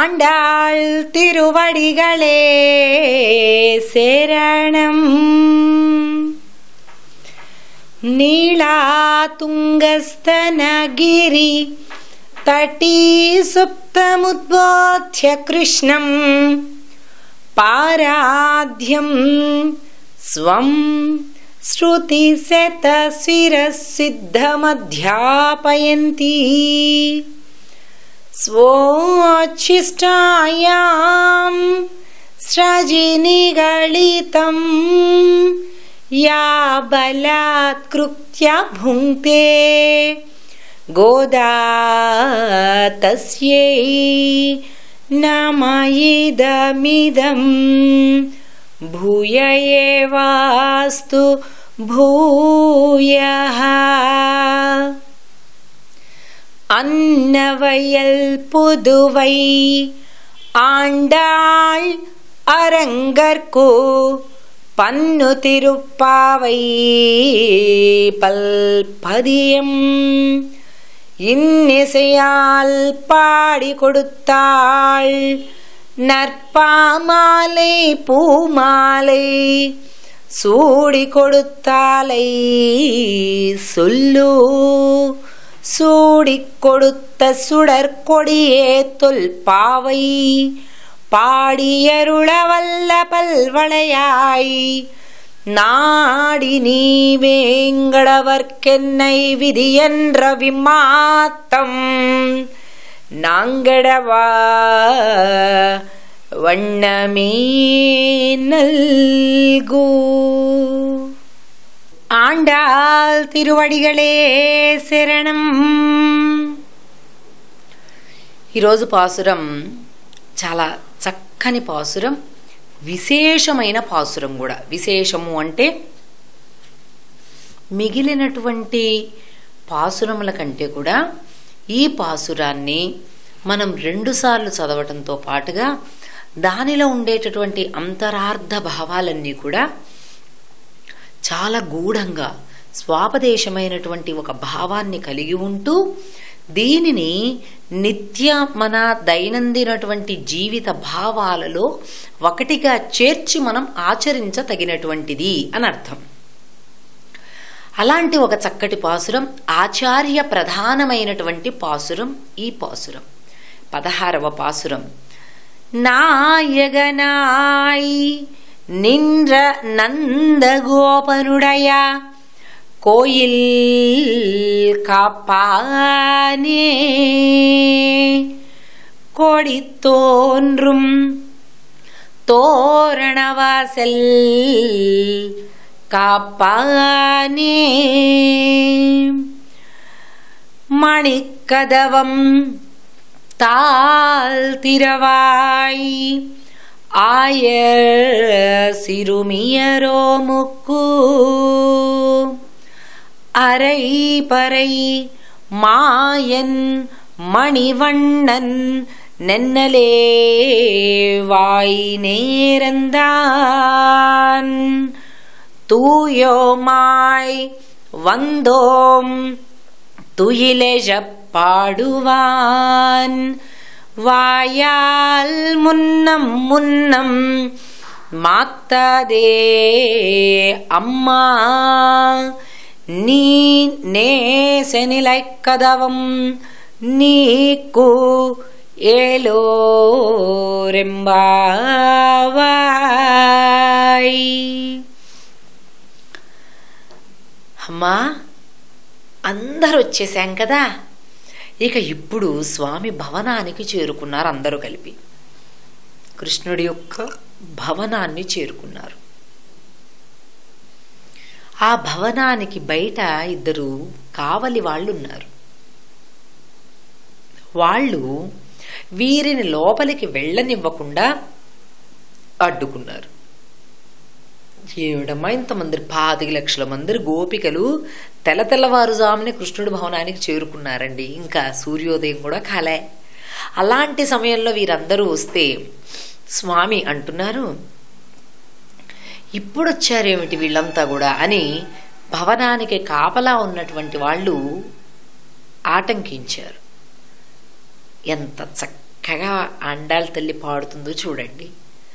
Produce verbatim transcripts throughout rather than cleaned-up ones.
ஆண்டாள் திருவடிகளே சரணம். நீளா துங்கஸ்தனகிரி தட்டி சுப்தமுத்போத்ய கிருஷ்ணம் பாராத்யம் ஸ்வம் ஸ்ருதி சதசிரசித்தமத்யாபயந்தி स्वोच्छिष्टायां स्रजिनिगलितं या बलात्कृत्य भुङ्क्ते गोदा तस्यै नमः भूय एवास्तु भूयः. அன்னவயல் புதுவை ஆண்டாள் அரங்கற்கு பன்னு திருப்பாவை பல்பதியம் இன்னிசையால் பாடி கொடுத்தாள் நற்பாமாலை பூமாலை சூடி கொடுத்தாலை சொல்லு சூடி கொடுத்த சுடற்கொடியே தொல் பாவை பாடியருளவல்ல பல்வளையாய் நாடி நீ வேங்கடவர்க்கென்னை விதி என்ற விமாத்தம் நாங்கடவா வண்ணமே நல்கு. ஆண்டாள் తిరువడిగలే శరణం. ఈరోజు పాసురం చాలా చక్కని పాసురం, విశేషమైన పాసురం కూడా. విశేషము అంటే మిగిలినటువంటి పాసురముల కంటే కూడా ఈ పాసురాన్ని మనం రెండుసార్లు చదవటంతో పాటుగా దానిలో ఉండేటటువంటి అంతరార్థ భావాలన్నీ కూడా చాలా గూఢంగా స్వాపదేశమైనటువంటి ఒక భావాన్ని కలిగి ఉంటూ దీనిని నిత్య మన దైనందినటువంటి జీవిత భావాలలో ఒకటిగా చేర్చి మనం ఆచరించతగినటువంటిది అని అర్థం. అలాంటి ఒక చక్కటి పాసురం, ఆచార్య ప్రధానమైనటువంటి పాసురం ఈ పాసురం. పదహారవ పాసురం. నాయగనాయ్ நின்ற நந்த கோபனுடைய கோயில் காப்பானே கொடி தோன்றும் தோரணவாசல் காப்பானே மணிக்கதவம் தாழ் திரவாய் ஆயர் சிறுமியரோ முக்கு அரை பறை மாயன் மணிவண்ணன் நென்னலே வாய் நேரந்தான் தூயோமாய் வந்தோம் துயிலெழப் பாடுவான் வாயால் முன்னம் முன்னம் மாத்ததே அம்மா நீ நேசநிலை கதவம் நீக்கு ఏలోరెంబావాయ్. అమ్మా, అందరూ వచ్చేసాం కదా, ఇక ఇప్పుడు స్వామి భవనానికి చేరుకున్నారు. అందరూ కలిపి కృష్ణుడి యొక్క భవనాన్ని చేరుకున్నారు. ఆ భవనానికి బయట ఇద్దరు కావలి వాళ్ళు ఉన్నారు. వాళ్ళు వీరిని లోపలికి వెళ్ళనివ్వకుండా అడ్డుకున్నారు. ఏమిటమ్మా ఇంతమంది, పాతిక లక్షల మంది గోపికలు తెల్ల తెల్లవారుజామునే కృష్ణుడి భవనానికి చేరుకున్నారండి. ఇంకా సూర్యోదయం కూడా కాలే. అలాంటి సమయంలో వీరందరూ వస్తే స్వామి అంటున్నారు, ఇప్పుడు వచ్చారేమిటి వీళ్ళంతా కూడా అని భవనానికి కాపలా ఉన్నటువంటి వాళ్ళు ఆటంకించారు. ఎంత చక్క చక్కగా ఆండాళ్ తల్లి పాడుతుందో చూడండి.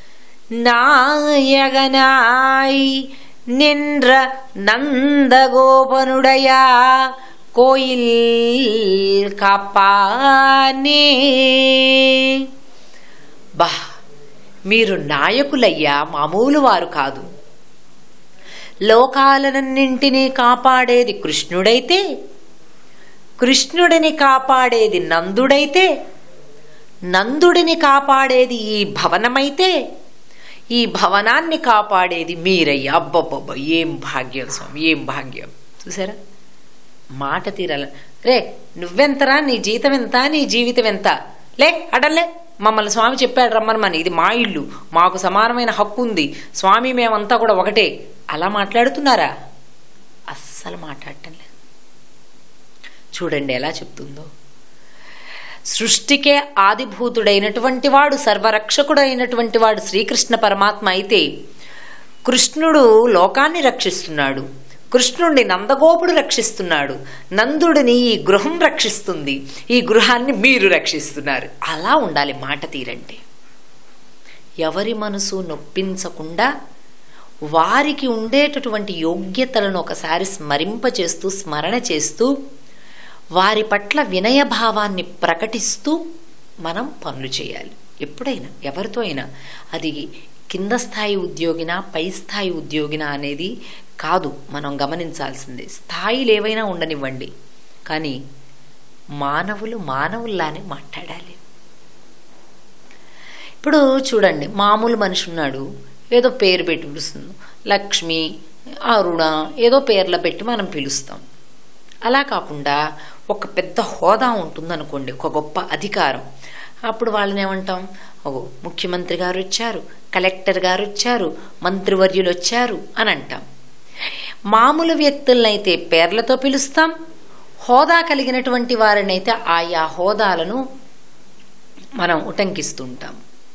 నాయగనాయ్ నింద్ర నందగోపనుడయా కోయిల్ కాపానే. బా, మీరు నాయకులయ్యా, మామూలు వారు కాదు. లోకాలనన్నింటినీ కాపాడేది కృష్ణుడైతే, కృష్ణుడిని కాపాడేది నందుడైతే, నందుడిని కాపాడేది ఈ భవనమైతే, ఈ భవనాన్ని కాపాడేది మీరయ్యా. అబ్బబ్బబ్బ, ఏం భాగ్యం స్వామి, ఏం భాగ్యం. చూసారా మాట తీరాల. రే నువ్వెంతరా, నీ జీతం ఎంత, నీ జీవితం ఎంత, లే అడల్లే, మమ్మల్ని స్వామి చెప్పాడు రమ్మనమని, ఇది మా ఇల్లు, మాకు సమానమైన హక్కు ఉంది, స్వామి మేమంతా కూడా ఒకటే, అలా మాట్లాడుతున్నారా? అస్సలు మాట్లాడటం లేదు. చూడండి ఎలా చెప్తుందో. సృష్టికే ఆదిభూతుడైనటువంటి వాడు, సర్వరక్షకుడైనటువంటి వాడు శ్రీకృష్ణ పరమాత్మ అయితే, కృష్ణుడు లోకాన్ని రక్షిస్తున్నాడు, కృష్ణుడిని నందగోపుడు రక్షిస్తున్నాడు, నందుడిని ఈ గృహం రక్షిస్తుంది, ఈ గృహాన్ని మీరు రక్షిస్తున్నారు. అలా ఉండాలి మాట తీరంటే. ఎవరి మనసు నొప్పించకుండా వారికి ఉండేటటువంటి యోగ్యతలను ఒకసారి స్మరింపచేస్తూ, స్మరణ చేస్తూ, వారి పట్ల వినయభావాన్ని ప్రకటిస్తూ మనం పనులు చేయాలి. ఎప్పుడైనా ఎవరితో అయినా, అది కింద స్థాయి ఉద్యోగినా పై స్థాయి ఉద్యోగినా అనేది కాదు మనం గమనించాల్సిందే. స్థాయిలు ఏవైనా ఉండనివ్వండి, కానీ మానవులు మానవుల్లానే మాట్లాడాలి. ఇప్పుడు చూడండి, మామూలు మనిషి ఉన్నాడు, ఏదో పేరు పెట్టి పిలుస్తుంది, లక్ష్మి, అరుణ, ఏదో పేర్ల పెట్టి మనం పిలుస్తాం. అలా కాకుండా ఒక పెద్ద హోదా ఉంటుందనుకోండి, ఒక గొప్ప అధికారం, అప్పుడు వాళ్ళని ఏమంటాం, ఓ ముఖ్యమంత్రి గారు వచ్చారు, కలెక్టర్ గారు వచ్చారు, మంత్రివర్యులు వచ్చారు అని అంటాం. మామూలు వ్యక్తులనైతే పేర్లతో పిలుస్తాం, హోదా కలిగినటువంటి వారినైతే ఆయా హోదాలను మనం ఉటంకిస్తుంటాం.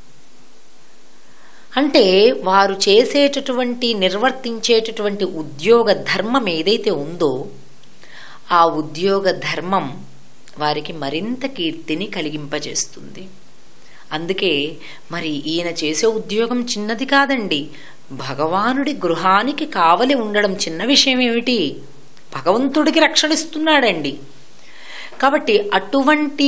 అంటే వారు చేసేటటువంటి, నిర్వర్తించేటటువంటి ఉద్యోగ ధర్మం ఏదైతే ఉందో ఆ ఉద్యోగ ధర్మం వారికి మరింత కీర్తిని కలిగింపజేస్తుంది. అందుకే మరి ఈయన చేసే ఉద్యోగం చిన్నది కాదండి. భగవానుడి గృహానికి కావలి ఉండడం చిన్న విషయం ఏమిటి? భగవంతుడికి రక్షణ ఇస్తున్నాడండి. కాబట్టి అటువంటి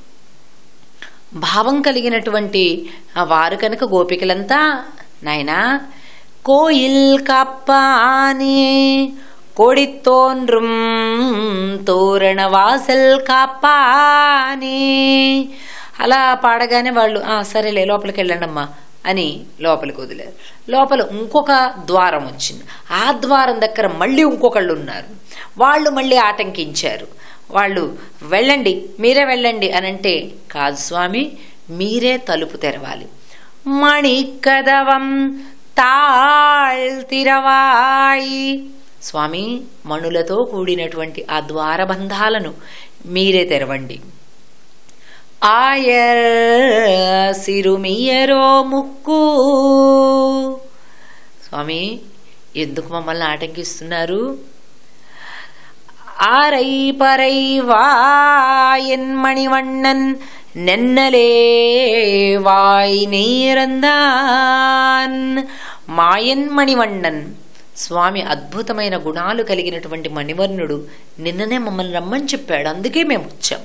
భావం కలిగినటువంటి వారు కనుక గోపికలంతా, నాయనా కోయిల్ కాపానే కోడితోన్రుం తోరణ వాసల్ కాపానే, అలా పాడగానే వాళ్ళు సరేలే లోపలికి వెళ్ళండమ్మా అని లోపలికి వదిలేరు. లోపల ఇంకొక ద్వారం వచ్చింది, ఆ ద్వారం దగ్గర మళ్ళీ ఇంకొకళ్ళు ఉన్నారు, వాళ్ళు మళ్ళీ ఆటంకించారు. వాళ్ళు వెళ్ళండి, మీరే వెళ్ళండి అనంటే, కాదు స్వామి మీరే తలుపు తెరవాలి. మణి కదవం తాళ్తిరవాయి, స్వామి మణులతో కూడినటువంటి ఆ ద్వారబంధాలను మీరే తెరవండి. ఆయర్ సిరుమియరో ముక్కు, స్వామి ఎందుకు మమ్మల్ని ఆటంకిస్తున్నారు? ఆరై పరై వాయన్ మణివண்ணన్ నెన్నలే వాయ్ నీరందాన్, మాయన్ మణివண்ணన్, స్వామి అద్భుతమైన గుణాలు కలిగినటువంటి మణివర్ణుడు నిన్ననే మమ్మల్ని రమ్మని చెప్పాడు, అందుకే మేము వచ్చాం.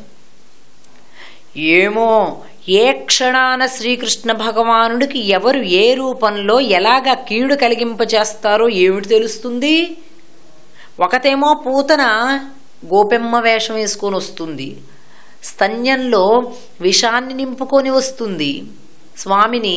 ఏమో ఏ క్షణాన శ్రీకృష్ణ భగవానుడికి ఎవరు ఏ రూపంలో ఎలాగా కీడు కలిగింపచేస్తారో ఏమిటి తెలుస్తుంది. ఒకతేమో పూతన గోపెమ్మ వేషం వేసుకొని వస్తుంది, స్తన్యంలో విషాన్ని నింపుకొని వస్తుంది, స్వామిని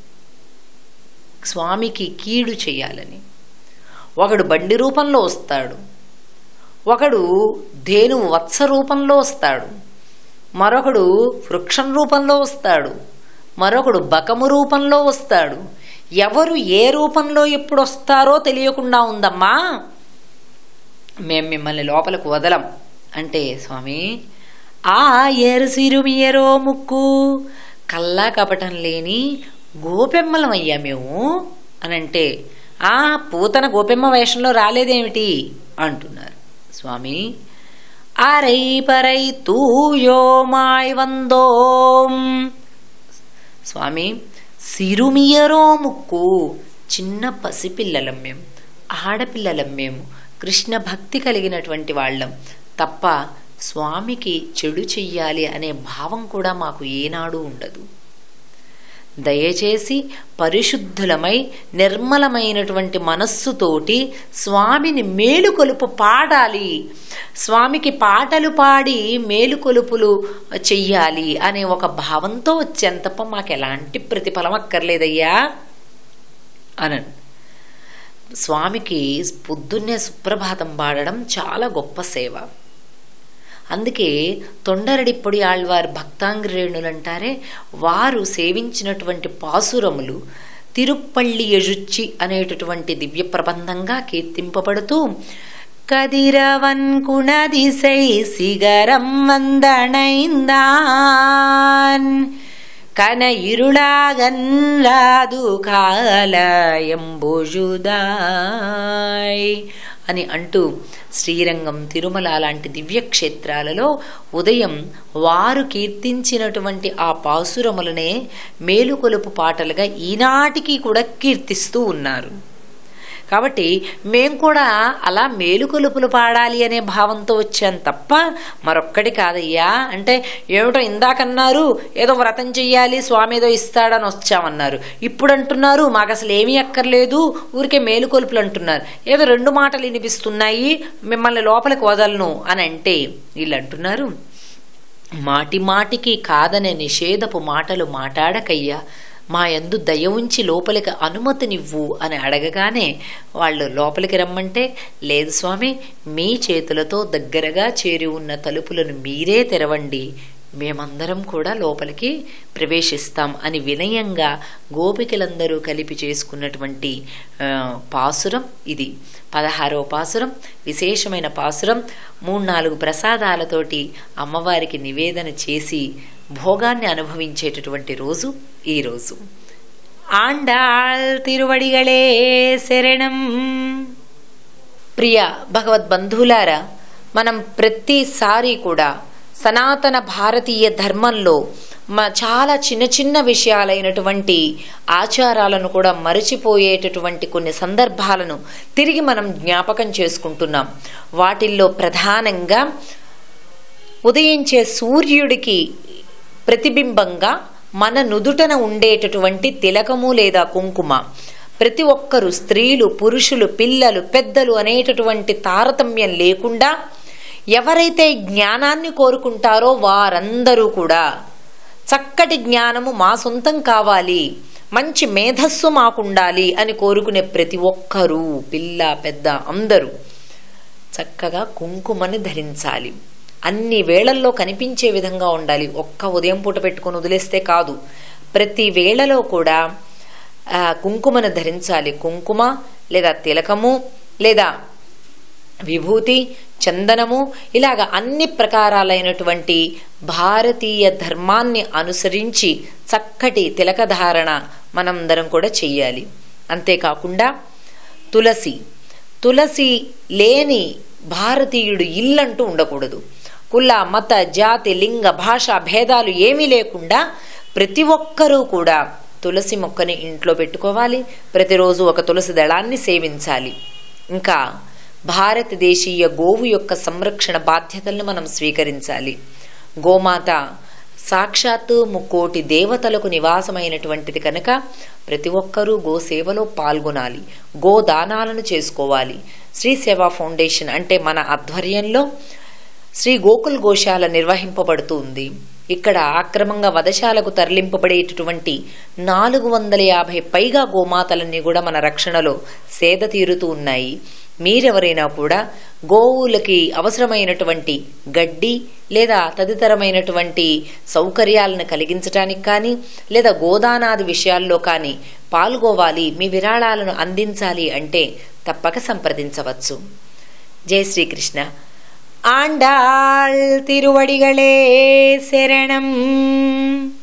స్వామికి కీడు చేయాలని. ఒకడు బండి రూపంలో వస్తాడు, ఒకడు ధేను వత్స రూపంలో వస్తాడు, మరొకడు వృక్షం రూపంలో వస్తాడు, మరొకడు బకము రూపంలో వస్తాడు. ఎవరు ఏ రూపంలో ఎప్పుడు వస్తారో తెలియకుండా ఉందమ్మా, మేం మిమ్మల్ని లోపలకు వదలం అంటే, స్వామి ఆ ఏరు సిరుమియరో ముక్కు, కల్లా కపటం లేని గోపెమ్మలం అయ్యా మేము అనంటే, ఆ పూతన గోపెమ్మ వేషంలో రాలేదేమిటి అంటున్నారు. స్వామి అరై పరై తూయో మాయ్ వందోం, స్వామి సిరుమియరో ముక్కు, చిన్న పసిపిల్లలం మేము, ఆడపిల్లలం మేము, కృష్ణ భక్తి కలిగినటువంటి వాళ్ళం తప్ప స్వామికి చెడు చెయ్యాలి అనే భావం కూడా మాకు ఏనాడు ఉండదు. దయచేసి పరిశుద్ధులమై నిర్మలమైనటువంటి మనస్సుతోటి స్వామిని మేలుకొలుపు పాడాలి, స్వామికి పాటలు పాడి మేలుకొలుపులు చెయ్యాలి అనే ఒక భావంతో వచ్చేంత తప్ప మాకు ఎలాంటి ప్రతిఫలం అక్కర్లేదయ్యా అనండి. స్వామికి పొద్దున్నే సుప్రభాతం పాడడం చాలా గొప్ప సేవ. అందుకే తొండరడిప్పొడి ఆళ్వారు భక్తాంగ్రేణులంటారే, వారు సేవించినటువంటి పాసురములు తిరుప్పళ్ళి ఎజుచ్చి అనేటటువంటి దివ్య ప్రబంధంగా కీర్తింపబడుతూ కదిరవన్ కుణదిసై సిగరం వందనైందాన్ కన ఇరుళాగన్లాదు కాలయంబుజుదాయ్ అని అంటూ శ్రీరంగం, తిరుమల లాంటి దివ్యక్షేత్రాలలో ఉదయం వారు కీర్తించినటువంటి ఆ పాసురములనే మేలుకొలుపు పాటలుగా ఈనాటికి కూడా కీర్తిస్తూ ఉన్నారు. కాబట్టి మేం కూడా అలా మేలుకొలుపులు పాడాలి అనే భావంతో వచ్చాం తప్ప మరొక్కడి కాదయ్యా. అంటే ఏమిటో ఇందాకన్నారు ఏదో వ్రతం చెయ్యాలి స్వామి ఏదో ఇస్తాడని వచ్చామన్నారు, ఇప్పుడు అంటున్నారు మాకు అసలు ఏమీ అక్కర్లేదు ఊరికే మేలుకొలుపులు అంటున్నారు, ఏదో రెండు మాటలు వినిపిస్తున్నాయి మిమ్మల్ని లోపలికి వదలను అని అంటే వీళ్ళు అంటున్నారు మాటి మాటికి కాదనే నిషేధపు మాటలు మాటాడకయ్యా, మా యందు దయ ఉంచి లోపలికి అనుమతినివ్వు అని అడగగానే వాళ్ళు లోపలికి రమ్మంటే లేదు స్వామి మీ చేతులతో దగ్గరగా చేరి ఉన్న తలుపులను మీరే తెరవండి, మేమందరం కూడా లోపలికి ప్రవేశిస్తాం అని వినయంగా గోపికలందరూ కలిపి చేసుకున్నటువంటి పాసురం ఇది. పదహారవ పాసురం విశేషమైన పాసురం. మూడు నాలుగు ప్రసాదాలతోటి అమ్మవారికి నివేదన చేసి భోగాన్ని అనుభవించేటటువంటి రోజు ఈ రోజు. ఆండాళ్ తిరువడిగళే శరణం. ప్రియ భగవద్బంధువులారా, మనం ప్రతిసారి కూడా సనాతన భారతీయ ధర్మంలో చాలా చిన్న చిన్న విషయాలైనటువంటి ఆచారాలను కూడా మరచిపోయేటటువంటి కొన్ని సందర్భాలను తిరిగి మనం జ్ఞాపకం చేసుకుంటున్నాం. వాటిల్లో ప్రధానంగా ఉదయించే సూర్యుడికి ప్రతిబింబంగా మన నుదుటన ఉండేటటువంటి తిలకము లేదా కుంకుమ ప్రతి ఒక్కరు స్త్రీలు పురుషులు పిల్లలు పెద్దలు అనేటటువంటి తారతమ్యం లేకుండా ఎవరైతే జ్ఞానాన్ని కోరుకుంటారో వారందరూ కూడా చక్కటి జ్ఞానము మా సొంతం కావాలి, మంచి మేధస్సు మాకుండాలి అని కోరుకునే ప్రతి ఒక్కరూ పిల్ల పెద్ద అందరూ చక్కగా కుంకుమని ధరించాలి. అన్ని వేళల్లో కనిపించే విధంగా ఉండాలి. ఒక్క ఉదయం పూట పెట్టుకొని వదిలేస్తే కాదు, ప్రతి వేళలో కూడా కుంకుమను ధరించాలి. కుంకుమ లేదా తిలకము లేదా విభూతి చందనము ఇలాగ అన్ని ప్రకారాలైనటువంటి భారతీయ ధర్మాన్ని అనుసరించి చక్కటి తిలకధారణ మనందరం కూడా చెయ్యాలి. అంతేకాకుండా తులసి తులసి లేని భారతీయుడు ఇల్లంటూ ఉండకూడదు. కుల మత జాతి లింగ భాష భేదాలు ఏమీ లేకుండా ప్రతి ఒక్కరూ కూడా తులసి మొక్కని ఇంట్లో పెట్టుకోవాలి. ప్రతిరోజు ఒక తులసి దళాన్ని సేవించాలి. ఇంకా భారతదేశీయ గోవు యొక్క సంరక్షణ బాధ్యతలను మనం స్వీకరించాలి. గోమాత సాక్షాత్తు ముక్కోటి దేవతలకు నివాసమైనటువంటిది కనుక ప్రతి ఒక్కరూ గోసేవలో పాల్గొనాలి, గోదానాలను చేసుకోవాలి. శ్రీ సేవా ఫౌండేషన్ అంటే మన ఆధ్వర్యంలో శ్రీ గోకుల్ గోశాల నిర్వహింపబడుతుంది. ఇక్కడ ఆక్రమంగా వధశాలకు తరలింపబడేటటువంటి నాలుగు వందల యాభై పైగా గోమాతలన్నీ కూడా మన రక్షణలో సేద తీరుతూ ఉన్నాయి. మీరెవరైనా కూడా గోవులకి అవసరమైనటువంటి గడ్డి లేదా తదితరమైనటువంటి సౌకర్యాలను కలిగించడానికి కానీ లేదా గోదానాది విషయాల్లో కానీ పాల్గొవాలి, మీ విరాళాలను అందించాలి అంటే తప్పక సంప్రదించవచ్చు. జై శ్రీకృష్ణ. ఆండాళ్ తిరువడిగళే శరణం.